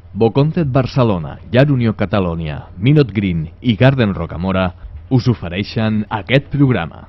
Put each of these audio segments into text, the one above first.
Boconzet Barcelona, Llar Unió Catalònia, Minot Green i Garden Rocamora us ofereixen aquest programa.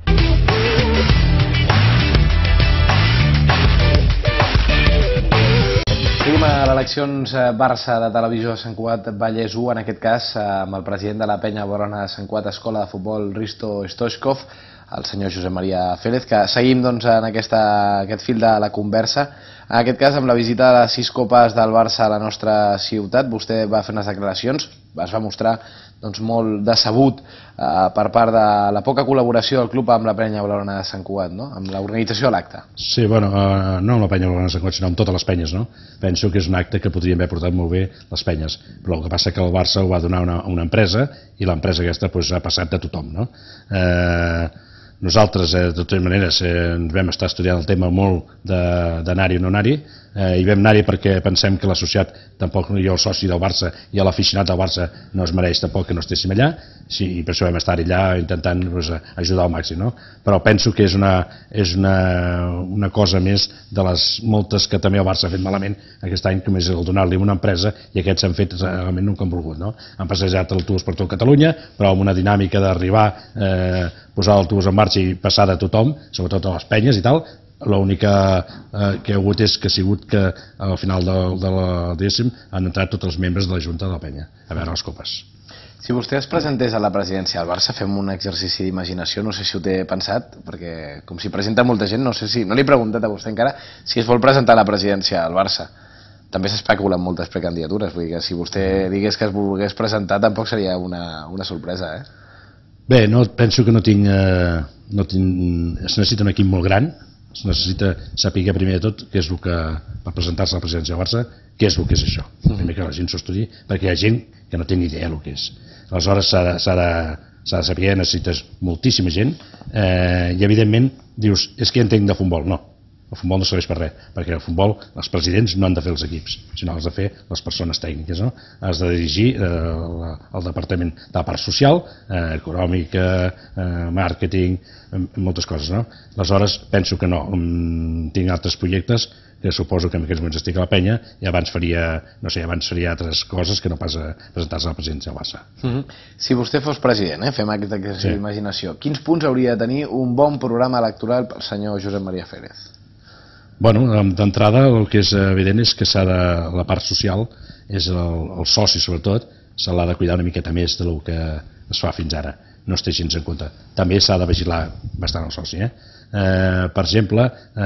Seguim a les eleccions Barça de Televisió de Sant Cugat Vallès 1, en aquest cas amb el president de la penya Barona de Sant Cugat Escola de Futbol, Risto Stoichkov, el senyor Josep Maria Félez, que seguim doncs, en aquest fil de la conversa. En aquest cas, amb la visita de les 6 copes del Barça a la nostra ciutat, vostè va fer unes declaracions, es va mostrar doncs, molt decebut per part de la poca col·laboració del club amb la penya Barona de Sant Cugat, no? Amb l'organització de l'acte. Sí, bueno, no amb la penya Barona de Sant Cugat, sinó amb totes les penyes, no? Penso que és un acte que podrien haver portat molt bé les penyes, però el que passa que el Barça ho va donar a una empresa i l'empresa aquesta doncs, ha passat de tothom, no? Nosaltres, de totes maneres, ens vam estar estudiant el tema molt d'anar-hi o no anar-hi, i vam anar-hi perquè pensem que l'associat, tampoc jo el soci del Barça i l'aficionat del Barça no es mereix tampoc que no estéssim allà, i per això vam estar allà intentant ajudar al màxim, no? Però penso que és una cosa més de les moltes que també el Barça ha fet malament aquest any, com és el donar-li a una empresa, i aquests s'han fet realment no que han volgut, no? Han passejat l'autobús per tot Catalunya, però amb una dinàmica d'arribar, posar l'autobús en marxa i passar de tothom, sobretot a les penyes i tal. L'únic que ha hagut és que ha sigut que al final de la dècim han entrat tots els membres de la Junta de la penya a veure les copes. Si vostè es presentés a la presidència del Barça, fem un exercici d'imaginació, no sé si ho té pensat, perquè com s'hi presenta molta gent, no sé si, no li he preguntat a vostè encara si es vol presentar a la presidència del Barça. També s'especulen moltes precandidatures, vull dir que si vostè digués que es volgués presentar tampoc seria una sorpresa, eh? Bé, penso que es necessita un equip molt gran, es necessita saber primer de tot què és el que, per presentar-se a la presidència del Barça, què és el que és això. Primer que la gent s'ho estudi, perquè hi ha gent que no té ni idea del que és. Aleshores s'ha de saber, necessites moltíssima gent, i evidentment dius, és que ja entenc de futbol. No, el futbol no serveix per res, perquè el futbol els presidents no han de fer els equips, sinó els de fer les persones tècniques, no? Has de dirigir el departament de la part social, econòmica, màrqueting, moltes coses, no? Aleshores penso que no, tinc altres projectes que suposo que en aquests moments estic a la penya i abans faria altres coses que no pas presentar-se a la presidència del Barça. Si vostè fos president, fem aquest exercici d'imaginació, quins punts hauria de tenir un bon programa electoral pel senyor Josep Maria Félez? Bueno, d'entrada el que és evident és que la part social, és el soci sobretot, se l'ha de cuidar una miqueta més del que es fa fins ara, no es té gens en compte. També s'ha de vigilar bastant el soci. Per exemple,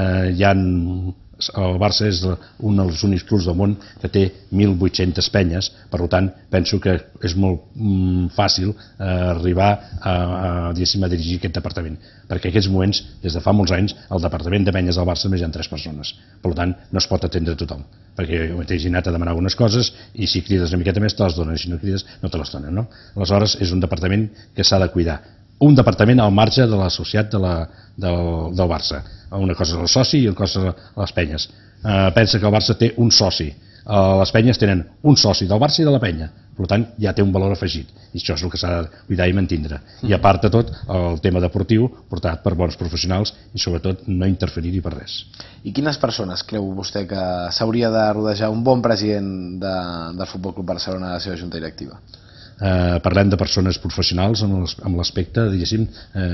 el Barça és un dels únics clubs del món que té 1.800 penyes, per tant penso que és molt fàcil arribar a dirigir aquest departament, perquè en aquests moments, des de fa molts anys, el departament de penyes del Barça només hi ha 3 persones, per tant no es pot atendre a tothom, perquè jo mateix he anat a demanar algunes coses i si crides una miqueta més te les donen, si no crides no te les donen, no? Aleshores és un departament que s'ha de cuidar, un departament al marge de l'associat del Barça. Una cosa és el soci i una cosa és les penyes. Pensa que el Barça té un soci, les penyes tenen un soci del Barça i de la penya, per tant ja té un valor afegit i això és el que s'ha de cuidar i mantindre. I a part de tot el tema deportiu portat per bons professionals i sobretot no interferir-hi per res. I quines persones creu vostè que s'hauria de rodejar un bon president del Futbol Club Barcelona a la seva junta directiva? Parlem de persones professionals amb l'aspecte, diguéssim,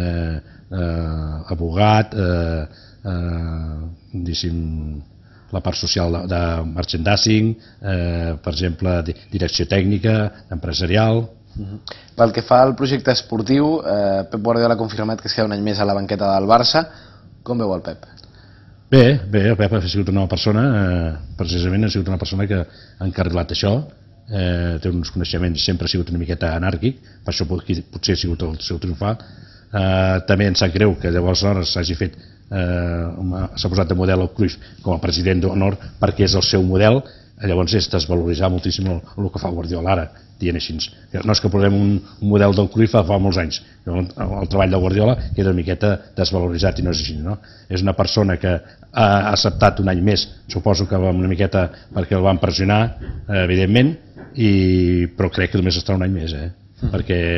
abogat, diguéssim, la part social de merchandising, per exemple, direcció tècnica, empresarial. Pel que fa al projecte esportiu, Pep Guardiola ha confirmat que es queda un any més a la banqueta del Barça. Com veu el Pep? Bé, el Pep ha sigut una persona, precisament ha sigut una persona que ha encarrilat això, té uns coneixements, sempre ha sigut una miqueta anàrquic, per això potser ha sigut el seu triomfar. També em sap greu que llavors s'hagi fet, s'ha posat de model el Cruyff com a president d'honor perquè és el seu model, llavors és desvaloritzar moltíssim el que fa el Guardiola ara, dient així. No és que posem un model del Cruyff fa molts anys, el treball del Guardiola queda una miqueta desvaloritzat i no és així, no? És una persona que ha acceptat un any més, suposo que una miqueta perquè el van pressionar, evidentment, però crec que només estarà un any més, perquè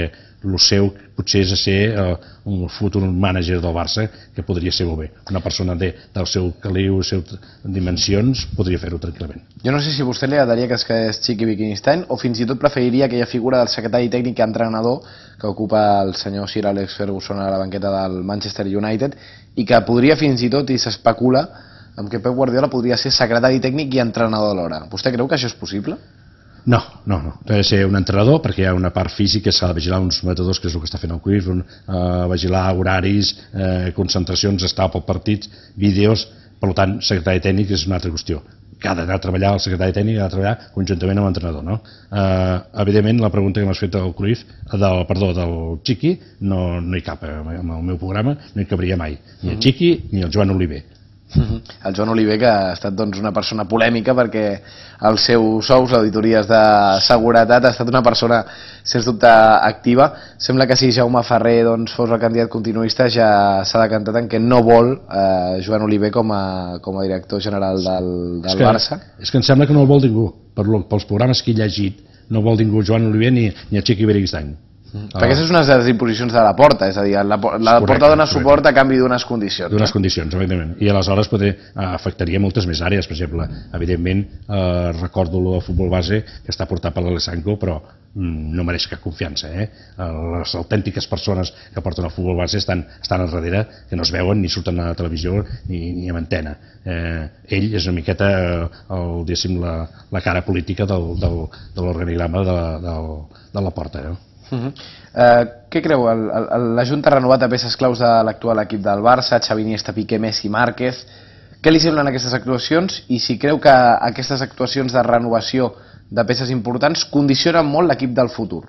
el seu potser és a ser un futur mànager del Barça, que podria ser molt bé. Una persona del seu caliu, les seves dimensions, podria fer-ho tranquil·lament. Jo no sé si vostè li agradaria que es quedés Quique Wittgenstein o fins i tot preferiria aquella figura del secretari tècnic i entrenador que ocupa el senyor Sir Alex Ferguson a la banqueta del Manchester United i que podria fins i tot, i s'especula, amb que Pep Guardiola podria ser secretari tècnic i entrenador alhora. Vostè creu que això és possible? No. Ha de ser un entrenador perquè hi ha una part física, s'ha de vigilar uns metadors, que és el que està fent el Cruyff, vigilar horaris, concentracions, estar pel partit, vídeos. Per tant, secretari tècnic és una altra qüestió. Que ha d'anar a treballar el secretari tècnic, ha de treballar conjuntament amb l'entrenador, no? Evidentment, la pregunta que m'has fet del Cruyff, del Chiqui, no hi cap en el meu programa, no hi cabria mai. Ni el Chiqui ni el Joan Oliver. El Joan Oliver, que ha estat una persona polèmica perquè els seus sous, auditories de seguretat, ha estat una persona sens dubte activa. Sembla que si Jaume Ferrer fos el candidat continuista ja s'ha decantat en que no vol Joan Oliver com a director general del Barça. És que em sembla que no el vol ningú. Pels programes que he llegit no vol ningú Joan Oliver ni el Xiqui Beristain. Perquè aquesta és una de les imposicions de la Porta, és a dir, la Porta dona suport a canvi d'unes condicions. D'unes condicions, evidentment. I aleshores afectaria moltes més àrees. Per exemple, evidentment, recordo el futbol base que està portat per l'Alessanco, però no mereix cap confiança. Les autèntiques persones que porten el futbol base estan al darrere, que no es veuen ni surten a la televisió ni en antena. Ell és una miqueta la cara política de l'organigrama de la Porta. Què creu? La Junta ha renovat a peces claus de l'actual equip del Barça, Xavi, Iniesta, Piqué, Messi, Márquez. Què li semblen aquestes actuacions i si creu que aquestes actuacions de renovació de peces importants condicionen molt l'equip del futur?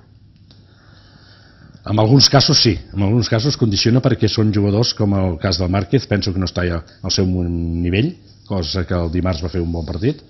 En alguns casos sí, en alguns casos condiciona perquè són jugadors, com el cas del Márquez, penso que no està al seu nivell, cosa que el dimarts va fer un bon partit.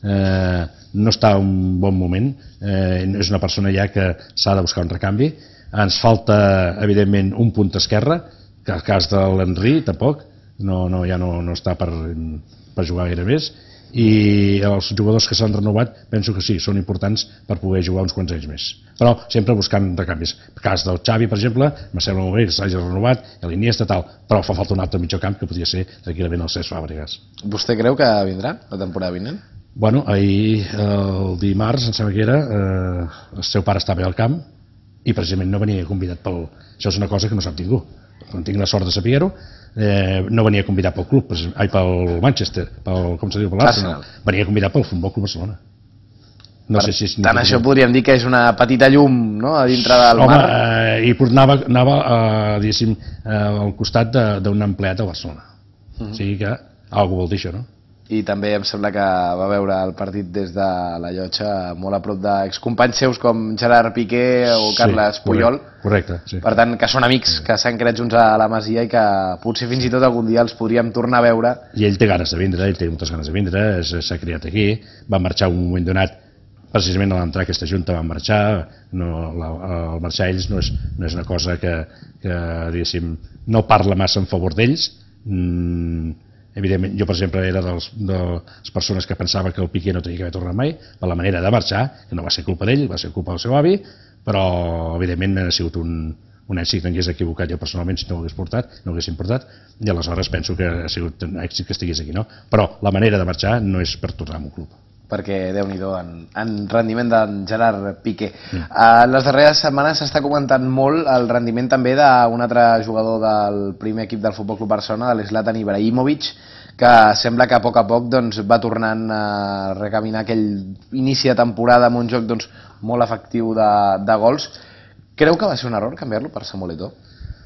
No està en un bon moment, és una persona ja que s'ha de buscar un recanvi. Ens falta, evidentment, un punt esquerre, que el cas de l'Henry tampoc, ja no està per jugar gaire més, i els jugadors que s'han renovat penso que sí, són importants per poder jugar uns quants anys més, però sempre buscant recanvis. El cas del Xavi, per exemple, em sembla molt bé que s'hagi renovat, l'Iniesta tal, però fa falta un altre mitjocamp que podria ser tranquil·lament el Cesc Fàbregas. Vostè creu que vindrà la temporada vinent? Bueno, ahir, el dimarts, em sembla que era, el seu pare estava al camp i precisament no venia convidat pel... Això és una cosa que no sap ningú. Quan tinc la sort de saber-ho, no venia convidat pel club, pel Manchester, com se diu, per l'Arsenal. Venia convidat pel Futbol Club Barcelona. No sé si és... Tant això podríem dir que és una petita llum, no?, a dintre del mar. I anava diguéssim, al costat d'un empleat de Barcelona. O sigui que alguna vol dir això, no? I també em sembla que va veure el partit des de la llotja molt a prop d'excompanys seus com Gerard Piqué o Carles Puyol. Correcte, sí. Per tant, que són amics, que s'han creat junts a la Masia i que potser fins i tot algun dia els podríem tornar a veure. I ell té ganes de vindre, ell té moltes ganes de vindre, s'ha criat aquí, va marxar un moment donat, precisament a l'entrar aquesta junta van marxar, el marxar ells no és una cosa que diguéssim, no parla massa en favor d'ells. Evidentment, jo per exemple era de les persones que pensava que el Piqué no tenia que haver tornat mai per la manera de marxar, que no va ser culpa d'ell, va ser culpa del seu avi, però evidentment ha sigut un èxit que m'hagués equivocat jo personalment si no l'haguéssim portat, i aleshores penso que ha sigut un èxit que estigués aquí, no? Però la manera de marxar no és per tornar a un club. Perquè Déu-n'hi-do en rendiment d'en Gerard Piqué. Les darreres setmanes s'està comentant molt el rendiment també d'un altre jugador del primer equip del Futbol Club Barcelona, de l'Zlatan Ibrahimovic, que sembla que a poc va tornant a recaminar aquell inici de temporada amb un joc molt efectiu de gols. Creu que va ser un error canviar-lo per Samuel Eto'o?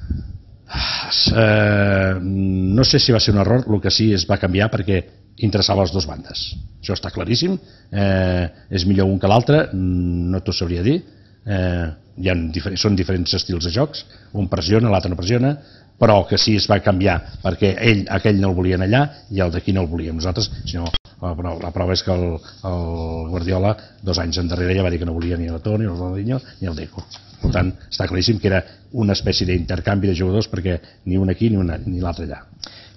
No sé si va ser un error, el que sí es va canviar perquè interessava les dues bandes. Això està claríssim, és millor un que l'altre, no t'ho sabria dir, són diferents estils de jocs, un pressiona, l'altre no pressiona, però que sí es va canviar perquè aquell no el volien allà i el d'aquí no el volíem nosaltres, sinó la prova és que el Guardiola 2 anys endarrere ja va dir que no volia ni l'Eto'o, ni el Ronaldinho, ni el Deco. Per tant, està claríssim que era una espècie d'intercanvi de jugadors perquè ni un aquí ni l'altre allà.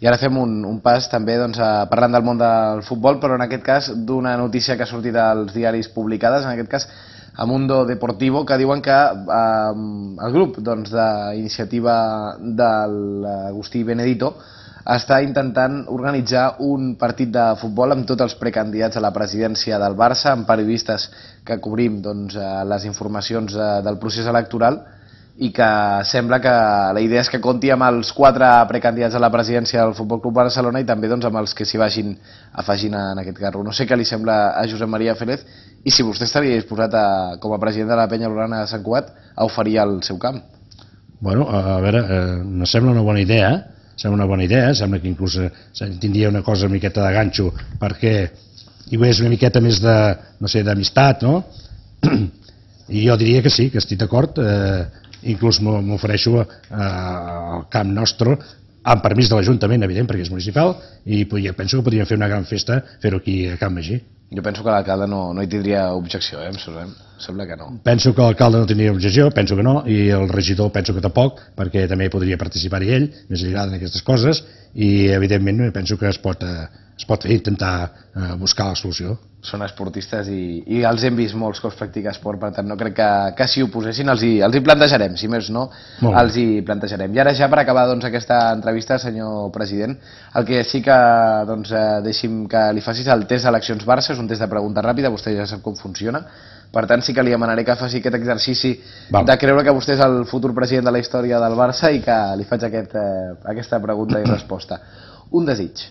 I ara fem un pas també parlant del món del futbol, però en aquest cas d'una notícia que ha sortit als diaris publicades, en aquest cas a Mundo Deportivo, que diuen que el grup d'iniciativa de l'Agustí Benedito està intentant organitzar un partit de futbol amb tots els precandidats a la presidència del Barça, amb periodistes que cobrim les informacions del procés electoral, i que sembla que la idea és que compti amb els 4 precandidats a la presidència del Futbol Club Barcelona i també amb els que s'hi vagin afegint en aquest carro. No sé què li sembla a Josep Maria Félez i si vostè estaria disposat, com a president de la Penya Blaugrana de Sant Cugat, a oferir el seu camp. Bueno, a veure, no sembla una bona idea, sembla que inclús tindria una cosa una miqueta de ganxo perquè hi hagués una miqueta més de, no sé, d'amistat, no? I jo diria que sí, que estic d'acord, inclús m'ofereixo al camp nostre, amb permís de l'Ajuntament, evident, perquè és municipal, i penso que podríem fer una gran festa, fer-ho aquí a Can Magí. Jo penso que l'alcalde no hi tindria objecció, em sembla que no. Penso que l'alcalde no tindria objecció, penso que no, i el regidor penso que tampoc, perquè també podria participar-hi ell, més li agraden aquestes coses, i evidentment penso que es pot fer, intentar buscar la solució. Són esportistes i els hem vist molts cops practicar esport, per tant no crec que s'hi oposessin, els hi plantejarem, si més no, els hi plantejarem. I ara ja per acabar aquesta entrevista, senyor president, el que sí que deixi'm que li facis el test d'eleccions Barça, és un test de pregunta ràpida, vostè ja sap com funciona, per tant sí que li demanaré que faci aquest exercici de creure que vostè és el futur president de la història del Barça i que li faig aquesta pregunta i resposta. Un desig.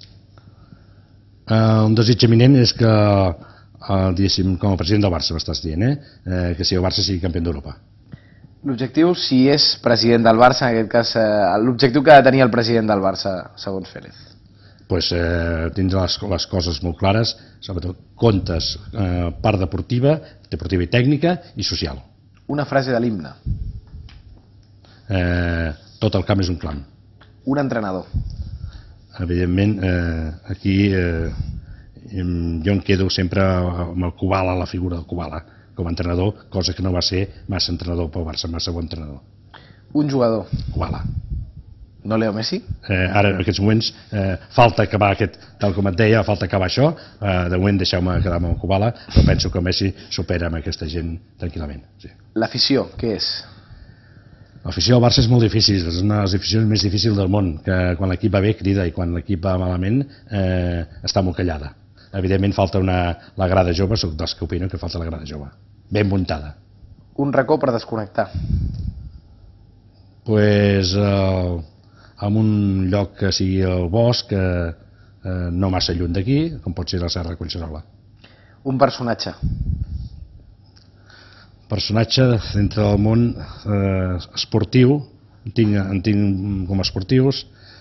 Un desig eminent és que, diguéssim, com a president del Barça, m'estàs dient, que si el Barça sigui campió d'Europa. L'objectiu, si és president del Barça, en aquest cas, l'objectiu que ha de tenir el president del Barça, segons Félez? Doncs tindre les coses molt clares, sobretot comptes, part deportiva i tècnica i social. Una frase de l'himne. Tot el camp és un clam. Un entrenador. Evidentment, aquí jo em quedo sempre amb el Kubala, la figura del Kubala, com a entrenador, cosa que no va ser massa entrenador pel Barça, massa bon entrenador. Un jugador. Kubala. No Leo Messi? Ara, en aquests moments, falta acabar tal com et deia, falta acabar això, de moment deixeu-me quedar amb el Kubala, però penso que Messi supera amb aquesta gent tranquil·lament. L'afició, què és? L'afició al Barça és molt difícil, és una de les aficions més difícils del món, que quan l'equip va bé crida i quan l'equip va malament està molt callada. Evidentment falta la grada jove, soc dels que opino que falta la grada jove, ben muntada. Un racó per desconnectar? Doncs en un lloc que sigui el bosc, no massa lluny d'aquí, com pot ser la Serra de Collserola. Un personatge? Personatge dintre del món esportiu, en tinc com a esportius,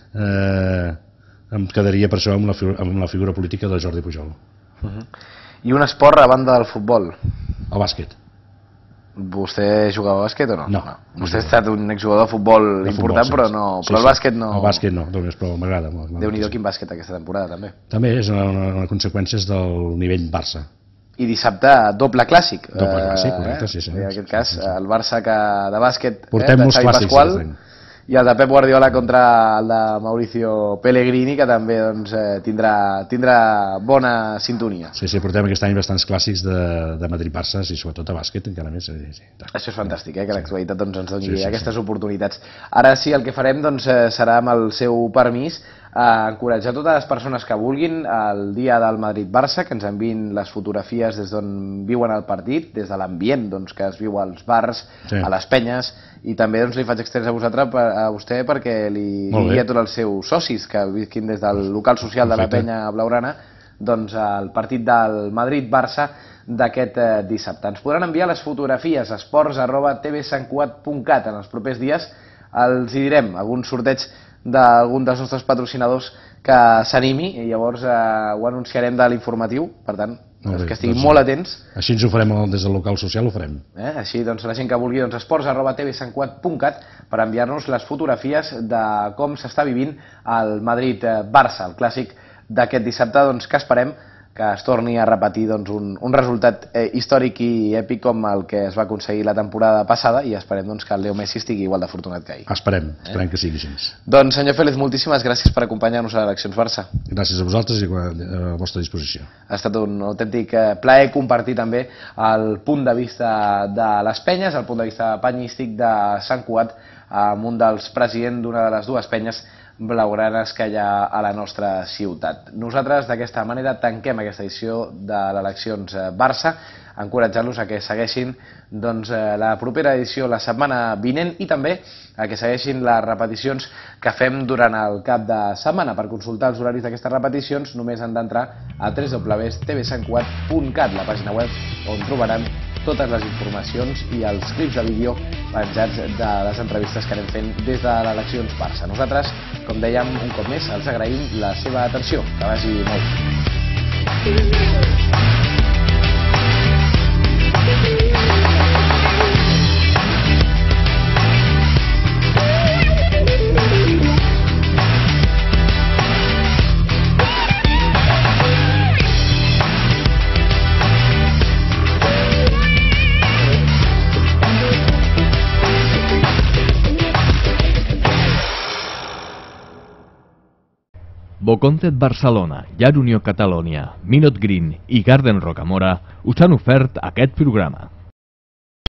em quedaria per això amb la figura política de Jordi Pujol. I un esport a banda del futbol? El bàsquet. Vostè jugava a bàsquet o no? No. Vostè ha estat un exjugador de futbol important, però el bàsquet no... El bàsquet no, només, però m'agrada molt. Déu-n'hi-do quin bàsquet aquesta temporada, també. També és una conseqüència del nivell Barça. I dissabte doble clàssic. Doble clàssic, correcte, sí. En aquest cas, el Barça de bàsquet de Xavi Pasqual i el de Pep Guardiola contra el de Mauricio Pellegrini, que també tindrà bona sintonia. Sí, portem aquest any bastants clàssics de Madrid-Barça i sobretot de bàsquet encara més. Això és fantàstic, que l'actualitat ens doni aquestes oportunitats. Ara sí, el que farem serà, amb el seu permís, encoratjar totes les persones que vulguin el dia del Madrid-Barça, que ens enviïn les fotografies des d'on viuen el partit, des de l'ambient que es viu als bars, a les penyes, i també li faig extens a vostè perquè li digui a tots els seus socis que visquin des del local social de la Penya Blaugrana el partit del Madrid-Barça d'aquest dissabte. Ens podran enviar les fotografies a esports@tvsantcugat.cat. En els propers dies els hi direm algun sorteig d'algun dels nostres patrocinadors que s'animi i llavors ho anunciarem de l'informatiu, per tant, que estiguin molt atents. Així ens ho farem des del local social, ho farem. Així, la gent que vulgui, esports@tvsantcugat.cat per enviar-nos les fotografies de com s'està vivint el Madrid-Barça, el clàssic d'aquest dissabte, que esperem que es torni a repetir un resultat històric i èpic com el que es va aconseguir la temporada passada, i esperem que el Leo Messi estigui igual de afortunat que ahir. Esperem que sigui així. Doncs senyor Félez, moltíssimes gràcies per acompanyar-nos a l'Eleccions Barça. Gràcies a vosaltres i a la vostra disposició. Ha estat un autèntic plaer compartir també el punt de vista de les penyes, el punt de vista penyístic de Sant Cugat, amb un dels presidents d'una de les dues penyes blaugranes que hi ha a la nostra ciutat. Nosaltres d'aquesta manera tanquem aquesta edició de l'Eleccions Barça, encoratjant-los a que segueixin la propera edició la setmana vinent i també a que segueixin les repeticions que fem durant el cap de setmana. Per consultar els horaris d'aquestes repeticions només han d'entrar a www.tvsantcugat.cat, la pàgina web on trobaran totes les informacions i els clips de vídeo penjats de les entrevistes que anem fent des de l'Eleccions Barça. Nosaltres, com dèiem, un cop més, els agraïm la seva atenció. Que vagi molt bé. Bocontet Barcelona, Llar Unió Catalonia, Minot Green i Garden Rocamora us han ofert aquest programa.